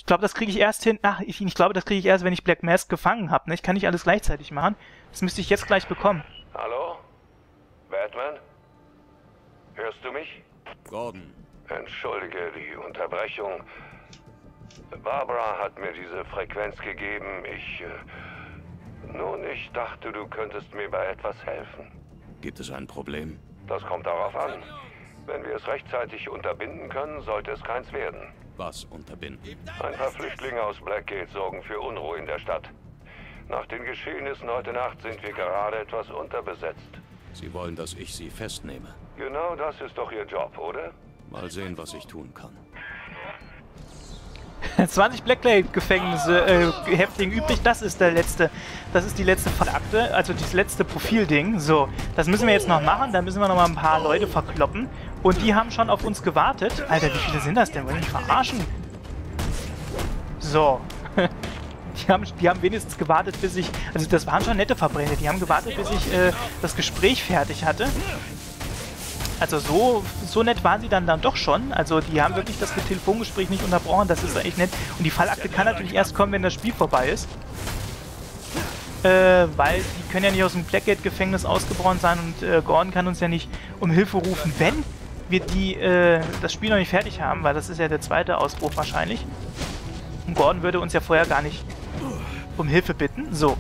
glaube, das kriege ich erst hin. Ach, ich glaube, das kriege ich erst, wenn ich Black Mask gefangen habe. Ne? Ich kann nicht alles gleichzeitig machen. Das müsste ich jetzt gleich bekommen. Hallo? Batman? Hörst du mich? Gordon. Entschuldige die Unterbrechung. Barbara hat mir diese Frequenz gegeben. Nun, ich dachte, du könntest mir bei etwas helfen. Gibt es ein Problem? Das kommt darauf an. Wenn wir es rechtzeitig unterbinden können, sollte es keins werden. Was unterbinden? Ein paar Flüchtlinge aus Blackgate sorgen für Unruhe in der Stadt. Nach den Geschehnissen heute Nacht sind wir gerade etwas unterbesetzt. Sie wollen, dass ich Sie festnehme. Genau das ist doch Ihr Job, oder? Mal sehen, was ich tun kann. 20 Blackgate-Gefängnisse, Häftlinge übrig, das ist die letzte Fallakte, also das letzte Profilding. So, das müssen wir jetzt noch machen, da müssen wir noch mal ein paar Leute verkloppen. Und die haben schon auf uns gewartet. Alter, wie viele sind das denn? Wollen die mich verarschen? So. Die haben wenigstens gewartet, bis ich... Also das waren schon nette Verbrecher, die haben gewartet, bis ich das Gespräch fertig hatte. Also so nett waren sie dann doch schon. Also die haben wirklich das Telefongespräch nicht unterbrochen. Das ist echt nett. Und die Fallakte kann natürlich erst kommen, wenn das Spiel vorbei ist. Weil die können ja nicht aus dem Blackgate-Gefängnis ausgebrochen sein und Gordon kann uns ja nicht um Hilfe rufen, wenn wir das Spiel noch nicht fertig haben, weil das ist ja der zweite Ausbruch wahrscheinlich. Und Gordon würde uns ja vorher gar nicht um Hilfe bitten. So.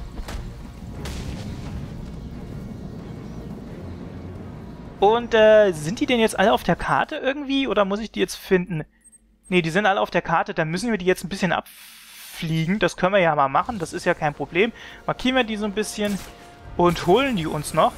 Und sind die denn jetzt alle auf der Karte irgendwie oder muss ich die jetzt finden? Ne, die sind alle auf der Karte, dann müssen wir die jetzt ein bisschen abfliegen. Das können wir ja mal machen, das ist ja kein Problem. Markieren wir die so ein bisschen und holen die uns noch.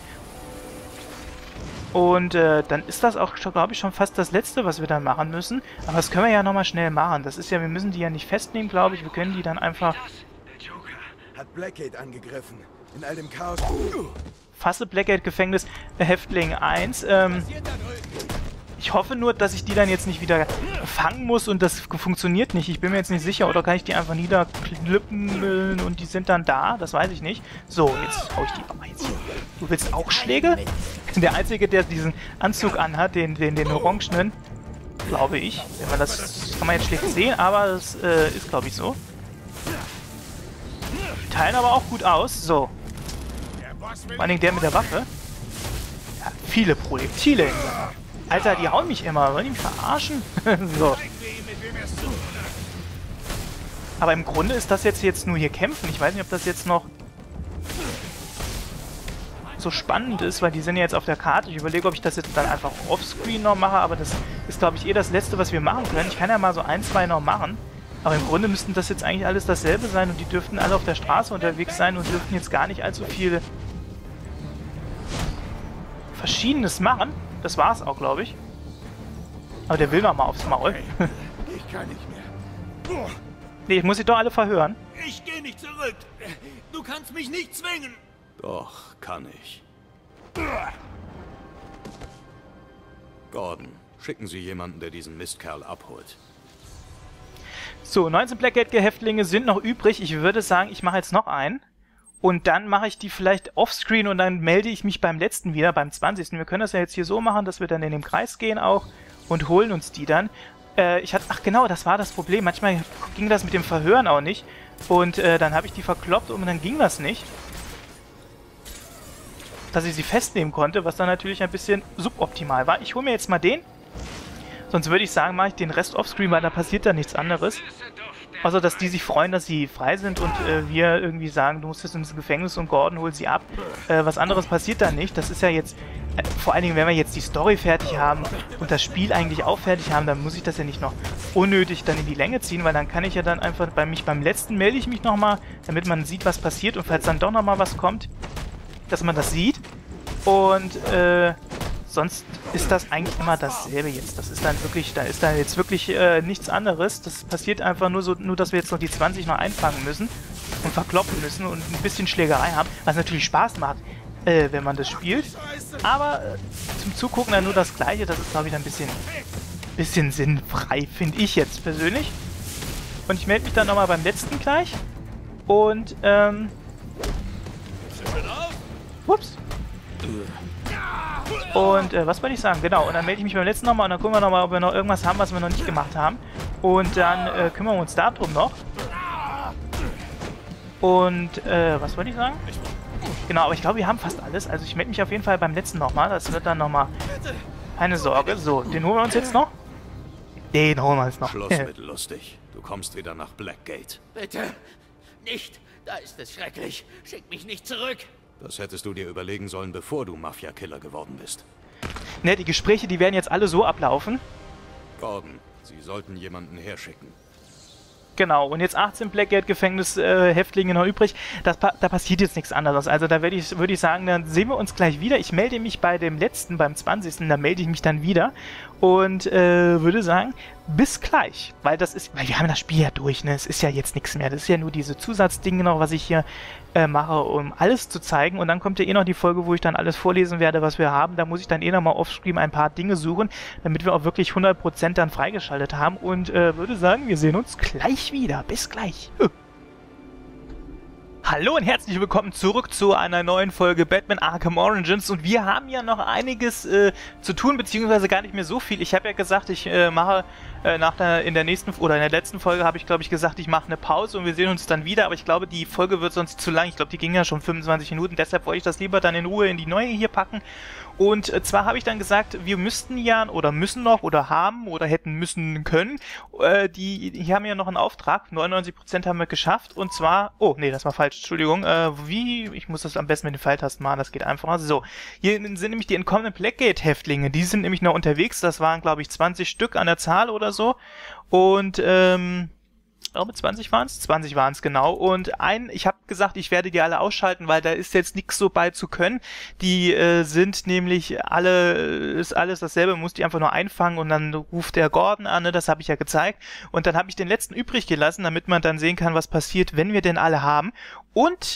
Und dann ist das auch, glaube ich, schon fast das Letzte, was wir dann machen müssen. Aber das können wir ja nochmal schnell machen. Das ist ja, wir müssen die ja nicht festnehmen, glaube ich. Wir können die dann einfach... Der Joker hat Blackgate angegriffen. In all dem Chaos... Fasse Blackgate-Gefängnis, Häftling 1. Ich hoffe nur, dass ich die dann jetzt nicht wieder fangen muss und das funktioniert nicht. Ich bin mir jetzt nicht sicher, oder kann ich die einfach niederklippen und die sind dann da? Das weiß ich nicht. So, jetzt hau ich die aber jetzt. Du willst auch Schläge? Der Einzige, der diesen Anzug anhat, den orangenen, glaube ich. Wenn man das kann man jetzt schlecht sehen, aber das ist, glaube ich, so. Die teilen aber auch gut aus. So. Vor allem der mit der Waffe. Ja, viele Projektile. Alter, die hauen mich immer. Wollen die mich verarschen? So. Aber im Grunde ist das jetzt nur hier kämpfen. Ich weiß nicht, ob das jetzt noch so spannend ist, weil die sind ja jetzt auf der Karte. Ich überlege, ob ich das jetzt dann einfach offscreen noch mache, aber das ist, glaube ich, das Letzte, was wir machen können. Ich kann ja mal so ein, zwei noch machen. Aber im Grunde müssten das jetzt eigentlich alles dasselbe sein und die dürften alle auf der Straße unterwegs sein und dürften jetzt gar nicht allzu viel Verschiedenes machen. Das war's auch, glaube ich. Aber der will noch mal aufs Maul. Ich kann nicht mehr. Nee, ich muss sie doch alle verhören. Ich gehe nicht zurück. Du kannst mich nicht zwingen. Doch, kann ich. Gordon, schicken Sie jemanden, der diesen Mistkerl abholt. So, 19 Blackgate-Häftlinge sind noch übrig. Ich würde sagen, ich mache jetzt noch einen. Und dann mache ich die vielleicht offscreen und dann melde ich mich beim letzten wieder, beim 20. Wir können das ja jetzt hier so machen, dass wir dann in den Kreis gehen auch und holen uns die dann. Ach genau, das war das Problem. Manchmal ging das mit dem Verhören auch nicht. Und dann habe ich die verkloppt und dann ging das nicht. Dass ich sie festnehmen konnte, was dann natürlich ein bisschen suboptimal war. Ich hole mir jetzt mal den. Sonst würde ich sagen, mache ich den Rest offscreen, weil da passiert dann nichts anderes. Außer, dass die sich freuen, dass sie frei sind und wir irgendwie sagen, du musst jetzt ins Gefängnis und Gordon holt sie ab. Was anderes passiert da nicht. Das ist ja jetzt, vor allen Dingen, wenn wir jetzt die Story fertig haben und das Spiel eigentlich auch fertig haben, dann muss ich das ja nicht noch unnötig dann in die Länge ziehen, weil dann kann ich ja dann einfach beim letzten melde ich mich nochmal, damit man sieht, was passiert und falls dann doch nochmal was kommt, dass man das sieht. Und sonst ist das eigentlich immer dasselbe jetzt. Das ist dann wirklich, da ist dann jetzt wirklich nichts anderes. Das passiert einfach nur, dass wir jetzt noch die 20 noch einfangen müssen und verkloppen müssen und ein bisschen Schlägerei haben, was natürlich Spaß macht, wenn man das spielt. Aber zum Zugucken dann nur das Gleiche, das ist, glaube ich, ein bisschen sinnfrei, finde ich jetzt persönlich. Und ich melde mich dann nochmal beim letzten gleich. Und, ups. Und was wollte ich sagen? Genau, und dann melde ich mich beim letzten nochmal und dann gucken wir nochmal, ob wir noch irgendwas haben, was wir noch nicht gemacht haben. Und dann kümmern wir uns darum noch. Und, was wollte ich sagen? Genau, aber ich glaube, wir haben fast alles. Also ich melde mich auf jeden Fall beim letzten nochmal. Das wird dann nochmal... Keine Sorge. So, den holen wir uns jetzt noch. Den holen wir uns noch. Schluss mit lustig. Du kommst wieder nach Blackgate. Bitte. Nicht. Da ist es schrecklich. Schick mich nicht zurück. Das hättest du dir überlegen sollen, bevor du Mafia-Killer geworden bist. Ne, die Gespräche, die werden jetzt alle so ablaufen. Gordon, sie sollten jemanden herschicken. Genau, und jetzt 18 Blackgate-Gefängnis-Häftlinge noch übrig. Da passiert jetzt nichts anderes. Also da würde ich sagen, dann sehen wir uns gleich wieder. Ich melde mich bei dem letzten, beim 20. Da melde ich mich dann wieder. Und würde sagen, bis gleich. Weil wir haben das Spiel ja durch, ne? Es ist ja jetzt nichts mehr. Das ist ja nur diese Zusatzdinge noch, was ich hier mache, um alles zu zeigen. Und dann kommt ja eh noch die Folge, wo ich dann alles vorlesen werde, was wir haben. Da muss ich dann eh nochmal offscreen ein paar Dinge suchen, damit wir auch wirklich 100% dann freigeschaltet haben. Und würde sagen, wir sehen uns gleich wieder. Bis gleich. Hallo und herzlich willkommen zurück zu einer neuen Folge Batman Arkham Origins. Und wir haben ja noch einiges zu tun, beziehungsweise gar nicht mehr so viel. Ich habe ja gesagt, ich mache in der letzten Folge habe ich, glaube ich, gesagt, ich mache eine Pause und wir sehen uns dann wieder. Aber ich glaube, die Folge wird sonst zu lang. Ich glaube, die ging ja schon 25 Minuten. Deshalb wollte ich das lieber dann in Ruhe in die neue hier packen. Und zwar habe ich dann gesagt, wir müssten ja oder müssen noch oder haben oder hätten müssen können. Die haben ja noch einen Auftrag. 99% haben wir geschafft. Und zwar, oh nee, das war falsch, Entschuldigung. Ich muss das am besten mit den Pfeiltasten machen, das geht einfacher. So, hier sind nämlich die entkommenen Blackgate-Häftlinge. Die sind nämlich noch unterwegs. Das waren, glaube ich, 20 Stück an der Zahl oder so. Und, ich glaube 20 waren es? 20 waren es, genau. Und ich habe gesagt, ich werde die alle ausschalten, weil da ist jetzt nichts so bei zu können. Die sind nämlich ist alles dasselbe, muss die einfach nur einfangen und dann ruft der Gordon an, ne? Das habe ich ja gezeigt. Und dann habe ich den letzten übrig gelassen, damit man dann sehen kann, was passiert, wenn wir denn alle haben. Und,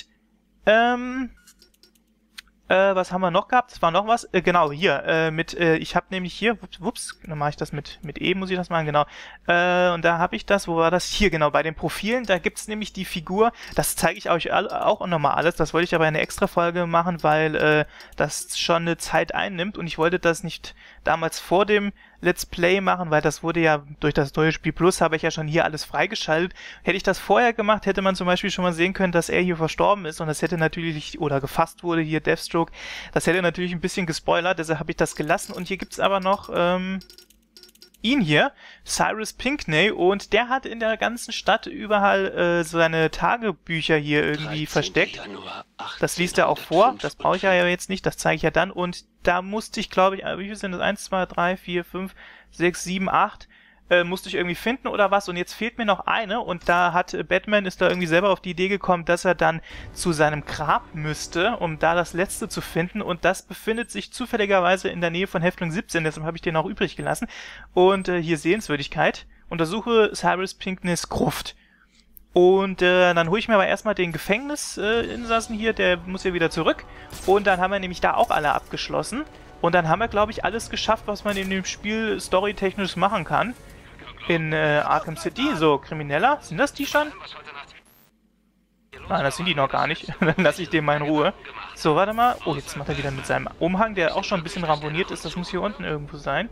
was haben wir noch gehabt? Es war noch was. Genau, hier, ich habe nämlich hier, dann mache ich das mit E, muss ich das machen, genau. Und da habe ich das, wo war das? Hier, genau, bei den Profilen, da gibt's nämlich die Figur, das zeige ich euch auch nochmal alles, das wollte ich aber in eine Extra-Folge machen, weil das schon eine Zeit einnimmt und ich wollte das nicht damals vor dem Let's Play machen, weil das wurde ja durch das neue Spiel Plus, habe ich ja schon hier alles freigeschaltet. Hätte ich das vorher gemacht, hätte man zum Beispiel schon mal sehen können, dass er hier verstorben ist und das hätte natürlich, oder gefasst wurde, hier Deathstroke, das hätte natürlich ein bisschen gespoilert, deshalb habe ich das gelassen und hier gibt's aber noch, ihn hier, Cyrus Pinckney, und der hat in der ganzen Stadt überall seine Tagebücher hier irgendwie versteckt. Das liest er auch vor, das brauche ich ja jetzt nicht, das zeige ich ja dann. Und da musste ich, glaube ich, wie viel sind das? 1, 2, 3, 4, 5, 6, 7, 8 musste ich irgendwie finden oder was. Und jetzt fehlt mir noch eine und da ist da irgendwie selber auf die Idee gekommen, dass er dann zu seinem Grab müsste, um da das letzte zu finden. Und das befindet sich zufälligerweise in der Nähe von Häftling 17, deshalb habe ich den auch übrig gelassen. Und hier Sehenswürdigkeit. Untersuche Cyrus Pinckneys Gruft. Und dann hole ich mir aber erstmal den Gefängnisinsassen hier, der muss hier wieder zurück. Und dann haben wir nämlich da auch alle abgeschlossen. Und dann haben wir, glaube ich, alles geschafft, was man in dem Spiel storytechnisch machen kann. In Arkham City, so Krimineller. Sind das die schon? Nein, das sind die noch gar nicht. Dann lasse ich den mal in Ruhe. So, warte mal. Oh, jetzt macht er wieder mit seinem Umhang, der auch schon ein bisschen ramponiert ist. Das muss hier unten irgendwo sein.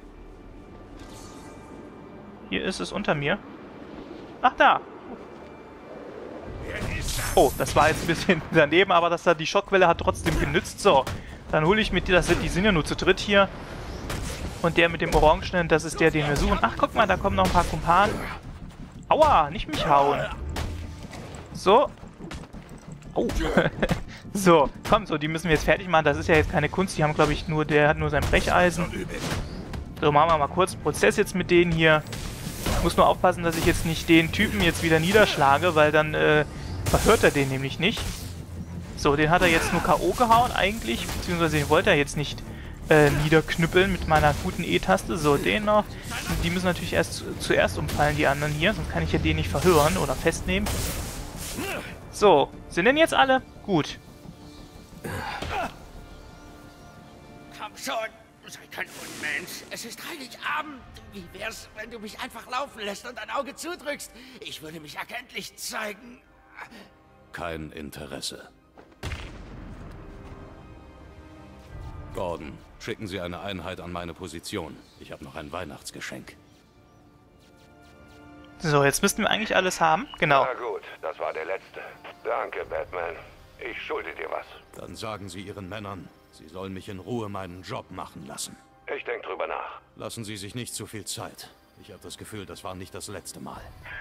Hier ist es unter mir. Ach, da. Oh, das war jetzt ein bisschen daneben, aber die Schockwelle hat trotzdem genützt. So, dann hole ich mit dir, die sind ja nur zu dritt hier. Und der mit dem Orangenen, das ist der, den wir suchen. Ach, guck mal, da kommen noch ein paar Kumpanen. Aua, nicht mich hauen. So. Oh. So, komm, so, die müssen wir jetzt fertig machen. Das ist ja jetzt keine Kunst. Die haben, glaube ich, der hat nur sein Brecheisen. So, machen wir mal kurz einen Prozess jetzt mit denen hier. Ich muss nur aufpassen, dass ich jetzt nicht den Typen jetzt wieder niederschlage, weil dann verhört er den nämlich nicht. So, den hat er jetzt nur K.O. gehauen eigentlich, beziehungsweise den wollte er jetzt nicht niederknüppeln mit meiner guten E-Taste. So, den noch. Die müssen natürlich zuerst umfallen, die anderen hier, sonst kann ich ja den nicht verhören oder festnehmen. So, sind denn jetzt alle? Gut. Komm schon, sei kein Unmensch. Es ist Heiligabend. Wie wär's, wenn du mich einfach laufen lässt und ein Auge zudrückst? Ich würde mich erkenntlich zeigen. Kein Interesse. Gordon, schicken Sie eine Einheit an meine Position. Ich habe noch ein Weihnachtsgeschenk. So, jetzt müssten wir eigentlich alles haben. Genau. Na gut, das war der letzte. Danke, Batman. Ich schulde dir was. Dann sagen Sie Ihren Männern, sie sollen mich in Ruhe meinen Job machen lassen. Ich denke drüber nach. Lassen Sie sich nicht zu viel Zeit. Ich habe das Gefühl, das war nicht das letzte Mal.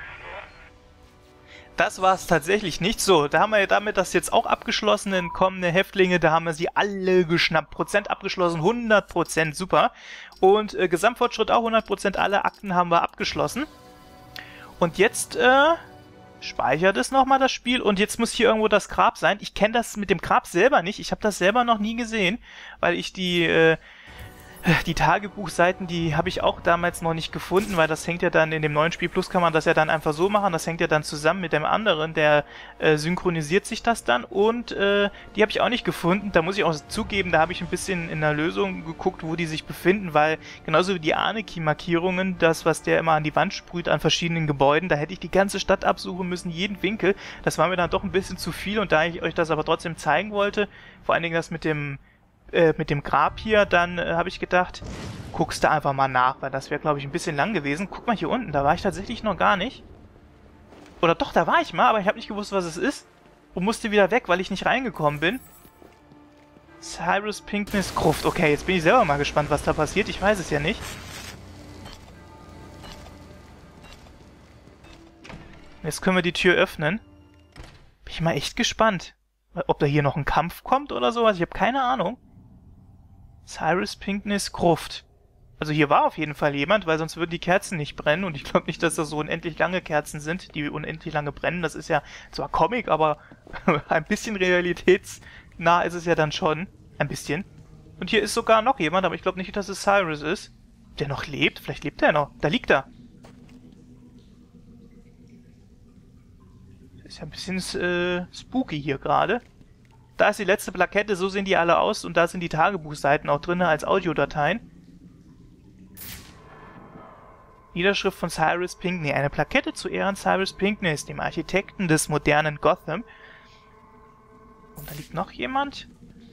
Das war es tatsächlich nicht so. Da haben wir ja damit das jetzt auch abgeschlossen. Entkommene Häftlinge, da haben wir sie alle geschnappt. Prozent abgeschlossen, 100%, super. Und Gesamtfortschritt auch 100%, alle Akten haben wir abgeschlossen. Und jetzt speichert es nochmal das Spiel und jetzt muss hier irgendwo das Grab sein. Ich kenne das mit dem Grab selber nicht. Ich habe das selber noch nie gesehen, weil ich die Tagebuchseiten, die habe ich auch damals noch nicht gefunden, weil das hängt ja dann in dem neuen Spiel Plus, kann man das ja dann einfach so machen, das hängt ja dann zusammen mit dem anderen, der synchronisiert sich das dann und die habe ich auch nicht gefunden. Da muss ich auch zugeben, da habe ich ein bisschen in der Lösung geguckt, wo die sich befinden, weil genauso wie die Arneki-Markierungen, das, was der immer an die Wand sprüht an verschiedenen Gebäuden, da hätte ich die ganze Stadt absuchen müssen, jeden Winkel. Das war mir dann doch ein bisschen zu viel und da ich euch das aber trotzdem zeigen wollte, vor allen Dingen das mit dem Grab hier, dann habe ich gedacht, guckst du einfach mal nach, weil das wäre, glaube ich, ein bisschen lang gewesen. Guck mal hier unten, da war ich tatsächlich noch gar nicht. Oder doch, da war ich mal, aber ich habe nicht gewusst, was es ist. Und musste wieder weg, weil ich nicht reingekommen bin. Cyrus Pinkness Gruft. Okay, jetzt bin ich selber mal gespannt, was da passiert. Ich weiß es ja nicht. Jetzt können wir die Tür öffnen. Bin ich mal echt gespannt. Ob da hier noch ein Kampf kommt oder sowas. Ich habe keine Ahnung. Cyrus Pinkness Gruft. Also hier war auf jeden Fall jemand, weil sonst würden die Kerzen nicht brennen. Und ich glaube nicht, dass das so unendlich lange Kerzen sind, die unendlich lange brennen. Das ist ja zwar Comic, aber ein bisschen realitätsnah ist es ja dann schon. Ein bisschen. Und hier ist sogar noch jemand, aber ich glaube nicht, dass es Cyrus ist. Der noch lebt? Vielleicht lebt er noch. Da liegt er. Ist ja ein bisschen spooky hier gerade. Da ist die letzte Plakette, so sehen die alle aus und da sind die Tagebuchseiten auch drin als Audiodateien. Niederschrift von Cyrus Pinkney. Eine Plakette zu Ehren Cyrus Pinkneys, dem Architekten des modernen Gotham. Und da liegt noch jemand.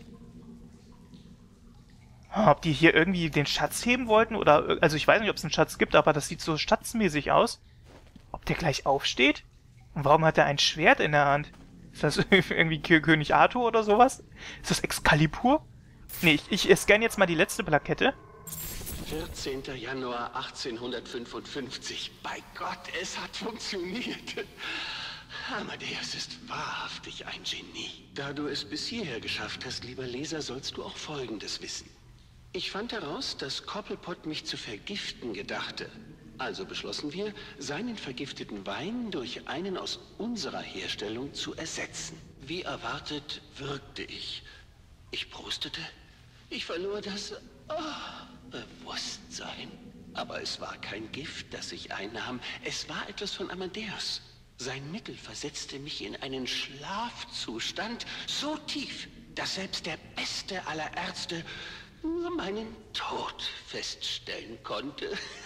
Ob die hier irgendwie den Schatz heben wollten oder... Also ich weiß nicht, ob es einen Schatz gibt, aber das sieht so schatzmäßig aus. Ob der gleich aufsteht? Und warum hat er ein Schwert in der Hand? Ist das irgendwie König Arthur oder sowas? Ist das Excalibur? Nee, ich scanne jetzt mal die letzte Plakette. 14. Januar 1855. Bei Gott, es hat funktioniert. Amadeus ist wahrhaftig ein Genie. Da du es bis hierher geschafft hast, lieber Leser, sollst du auch Folgendes wissen. Ich fand heraus, dass Cobblepot mich zu vergiften gedachte. Also beschlossen wir, seinen vergifteten Wein durch einen aus unserer Herstellung zu ersetzen. Wie erwartet wirkte ich. Ich prostete. Ich verlor das Bewusstsein. Aber es war kein Gift, das ich einnahm. Es war etwas von Amadeus. Sein Mittel versetzte mich in einen Schlafzustand so tief, dass selbst der beste aller Ärzte nur meinen Tod feststellen konnte.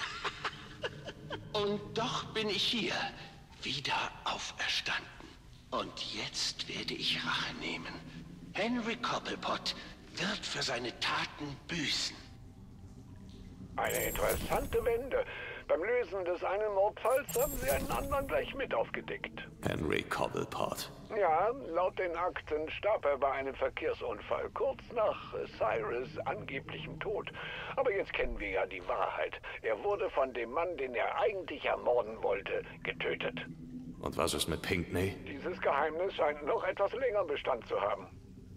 Und doch bin ich hier, wieder auferstanden. Und jetzt werde ich Rache nehmen. Henry Cobblepot wird für seine Taten büßen. Eine interessante Wende. Beim Lösen des einen Mordfalls haben Sie einen anderen gleich mit aufgedeckt. Henry Cobblepot. Ja, laut den Akten starb er bei einem Verkehrsunfall, kurz nach Cyrus' angeblichem Tod. Aber jetzt kennen wir ja die Wahrheit. Er wurde von dem Mann, den er eigentlich ermorden wollte, getötet. Und was ist mit Pinkney? Dieses Geheimnis scheint noch etwas länger Bestand zu haben.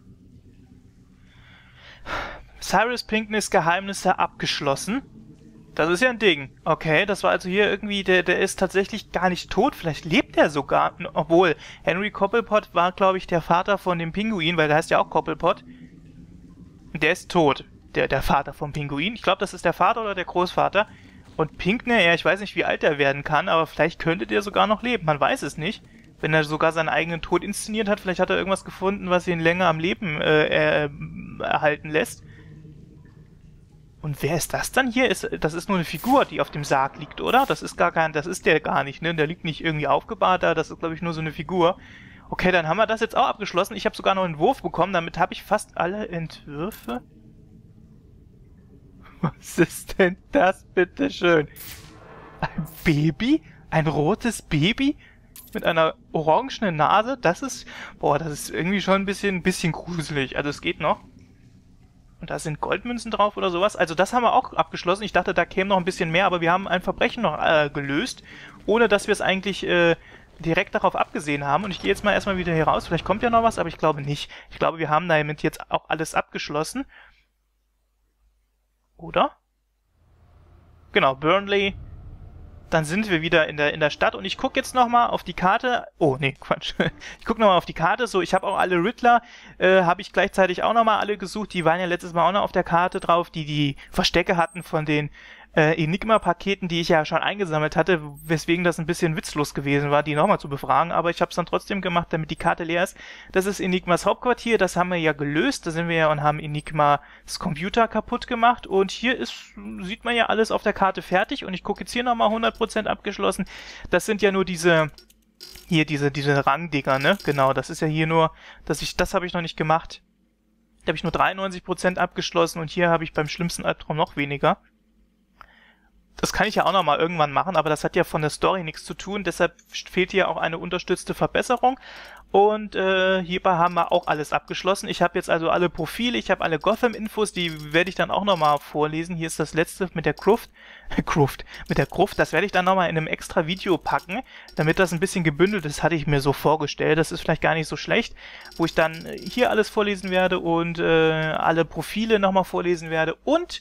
Cyrus Pinkneys Geheimnisse abgeschlossen. Das ist ja ein Ding. Okay, das war also hier irgendwie, der ist tatsächlich gar nicht tot. Vielleicht lebt er sogar. Obwohl, Henry Cobblepot war, glaube ich, der Vater von dem Pinguin, weil der heißt ja auch Cobblepot. Der ist tot. Der Vater vom Pinguin. Ich glaube, das ist der Vater oder der Großvater. Und Pinkney, ja, ich weiß nicht, wie alt er werden kann, aber vielleicht könnte der sogar noch leben. Man weiß es nicht. Wenn er sogar seinen eigenen Tod inszeniert hat, vielleicht hat er irgendwas gefunden, was ihn länger am Leben erhalten lässt. Und wer ist das dann hier? Das ist nur eine Figur, die auf dem Sarg liegt, oder? Das ist der gar nicht, ne? Der liegt nicht irgendwie aufgebahrt da, das ist, glaube ich, nur so eine Figur. Okay, dann haben wir das jetzt auch abgeschlossen. Ich habe sogar noch einen Entwurf bekommen, damit habe ich fast alle Entwürfe. Was ist denn das, bitteschön? Ein Baby? Ein rotes Baby mit einer orangenen Nase, das ist... Boah, das ist irgendwie schon ein bisschen gruselig. Also es geht noch. Und da sind Goldmünzen drauf oder sowas. Also das haben wir auch abgeschlossen. Ich dachte, da käme noch ein bisschen mehr, aber wir haben ein Verbrechen noch gelöst, ohne dass wir es eigentlich direkt darauf abgesehen haben. Und ich gehe jetzt mal erstmal wieder hier raus. Vielleicht kommt ja noch was, aber ich glaube nicht. Ich glaube, wir haben damit jetzt auch alles abgeschlossen. Oder? Genau, Burnley. Dann sind wir wieder in der Stadt und ich gucke jetzt nochmal auf die Karte. Oh, nee, Quatsch. Ich gucke nochmal auf die Karte. So, ich habe auch alle Riddler, habe ich gleichzeitig auch nochmal alle gesucht. Die waren ja letztes Mal auch noch auf der Karte drauf, die Verstecke hatten von den Enigma-Paketen, die ich ja schon eingesammelt hatte, weswegen das ein bisschen witzlos gewesen war, die nochmal zu befragen. Aber ich habe es dann trotzdem gemacht, damit die Karte leer ist. Das ist Enigmas Hauptquartier, das haben wir ja gelöst. Da sind wir ja und haben Enigmas Computer kaputt gemacht. Und hier sieht man ja alles auf der Karte fertig. Und ich gucke jetzt hier nochmal 100% abgeschlossen. Das sind ja nur diese Rangdinger, ne? Genau, das ist ja hier nur, das habe ich noch nicht gemacht. Da habe ich nur 93% abgeschlossen und hier habe ich beim schlimmsten Albtraum noch weniger. Das kann ich ja auch noch mal irgendwann machen, aber das hat ja von der Story nichts zu tun, deshalb fehlt hier auch eine unterstützte Verbesserung. Und hierbei haben wir auch alles abgeschlossen. Ich habe jetzt also alle Profile, ich habe alle Gotham-Infos, die werde ich dann auch nochmal vorlesen. Hier ist das letzte mit der Gruft. Das werde ich dann nochmal in einem extra Video packen, damit das ein bisschen gebündelt ist, hatte ich mir so vorgestellt. Das ist vielleicht gar nicht so schlecht, wo ich dann hier alles vorlesen werde und alle Profile nochmal vorlesen werde und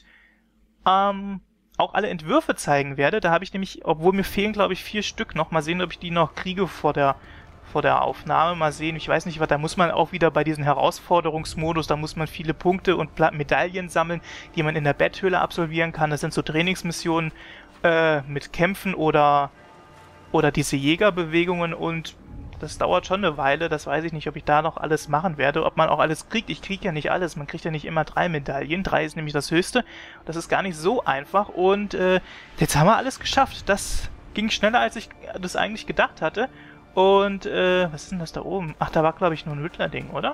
auch alle Entwürfe zeigen werde. Da habe ich nämlich, obwohl mir fehlen, glaube ich, 4 Stück noch. Mal sehen, ob ich die noch kriege vor der Aufnahme. Mal sehen, ich weiß nicht, was, da muss man auch wieder bei diesem Herausforderungsmodus, da muss man viele Punkte und Medaillen sammeln, die man in der Betthöhle absolvieren kann. Das sind so Trainingsmissionen mit Kämpfen oder diese Jägerbewegungen und das dauert schon eine Weile. Das weiß ich nicht, ob ich da noch alles machen werde, ob man auch alles kriegt. Ich kriege ja nicht alles, man kriegt ja nicht immer 3 Medaillen. 3 ist nämlich das Höchste. Das ist gar nicht so einfach und jetzt haben wir alles geschafft. Das ging schneller, als ich das eigentlich gedacht hatte. Und, was ist denn das da oben? Ach, da war, glaube ich, nur ein Riddler-Ding, oder?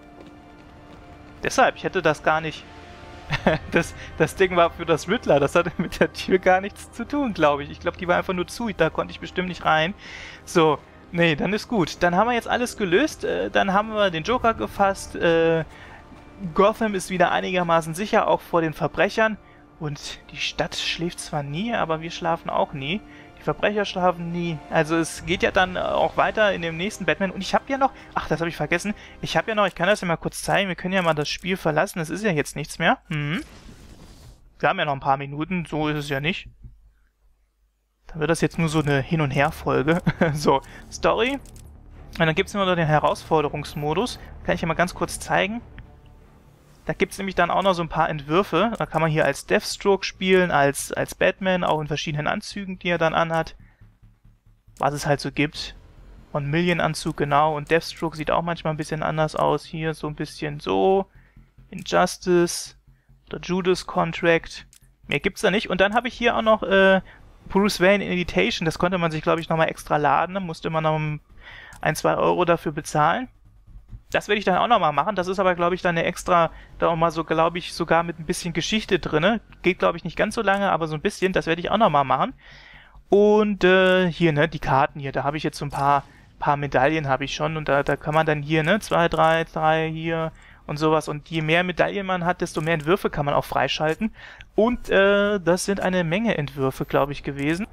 Deshalb, ich hätte das gar nicht... das Ding war für das Riddler, das hatte mit der Tür gar nichts zu tun, glaube ich. Ich glaube, die war einfach nur zu, da konnte ich bestimmt nicht rein. So, nee, dann ist gut. Dann haben wir jetzt alles gelöst, dann haben wir den Joker gefasst. Gotham ist wieder einigermaßen sicher, auch vor den Verbrechern. Und die Stadt schläft zwar nie, aber wir schlafen auch nie. Die Verbrecher schlafen nie. Also es geht ja dann auch weiter in dem nächsten Batman. Und ich habe ja noch... Ach, das habe ich vergessen. Ich habe ja noch... Ich kann das ja mal kurz zeigen. Wir können ja mal das Spiel verlassen. Es ist ja jetzt nichts mehr. Wir haben ja noch ein paar Minuten. So ist es ja nicht. Dann wird das jetzt nur so eine Hin- und Her-Folge. So, Story. Und dann gibt es immer noch den Herausforderungsmodus. Kann ich ja mal ganz kurz zeigen. Da gibt es nämlich dann auch noch so ein paar Entwürfe. Da kann man hier als Deathstroke spielen, als Batman, auch in verschiedenen Anzügen, die er dann anhat. Was es halt so gibt. Und Million-Anzug, genau. Und Deathstroke sieht auch manchmal ein bisschen anders aus. Hier so ein bisschen so. Injustice. Oder Judas Contract. Mehr gibt's da nicht. Und dann habe ich hier auch noch Bruce Wayne Invitation. Das konnte man sich, glaube ich, nochmal extra laden. Da musste man noch 1-2 Euro dafür bezahlen. Das werde ich dann auch nochmal machen. Das ist aber, glaube ich, dann eine extra, da auch mal so, glaube ich, sogar mit ein bisschen Geschichte drinne. Geht, glaube ich, nicht ganz so lange, aber so ein bisschen. Das werde ich auch nochmal machen. Und hier, ne, die Karten hier. Da habe ich jetzt so ein paar Medaillen habe ich schon. Und da kann man dann hier, ne, 2, 3 hier und sowas. Und je mehr Medaillen man hat, desto mehr Entwürfe kann man auch freischalten. Und das sind eine Menge Entwürfe, glaube ich, gewesen.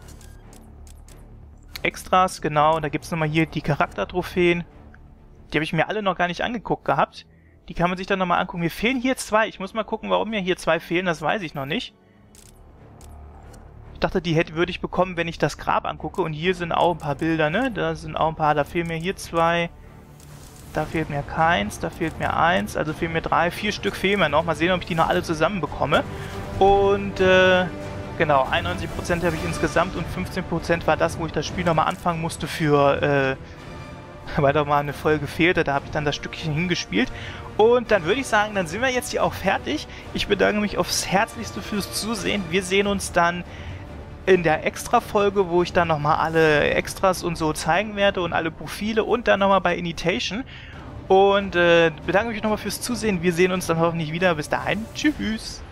Extras, genau. Und da gibt es nochmal hier die Charaktertrophäen. Die habe ich mir alle noch gar nicht angeguckt gehabt. Die kann man sich dann nochmal angucken. Mir fehlen hier 2. Ich muss mal gucken, warum mir hier 2 fehlen. Das weiß ich noch nicht. Ich dachte, die würde ich bekommen, wenn ich das Grab angucke. Und hier sind auch ein paar Bilder, ne? Da sind auch ein paar. Da fehlen mir hier 2. Da fehlt mir keins. Da fehlt mir 1. Also fehlen mir 3. 4 Stück fehlen mir noch. Mal sehen, ob ich die noch alle zusammen bekomme. Und, genau. 91% habe ich insgesamt. Und 15% war das, wo ich das Spiel nochmal anfangen musste für, weil da mal eine Folge fehlte, da habe ich dann das Stückchen hingespielt. Und dann würde ich sagen, dann sind wir jetzt hier auch fertig. Ich bedanke mich aufs Herzlichste fürs Zusehen. Wir sehen uns dann in der Extra-Folge, wo ich dann nochmal alle Extras und so zeigen werde und alle Profile und dann nochmal bei Invitation. Und bedanke mich nochmal fürs Zusehen. Wir sehen uns dann hoffentlich wieder. Bis dahin. Tschüss.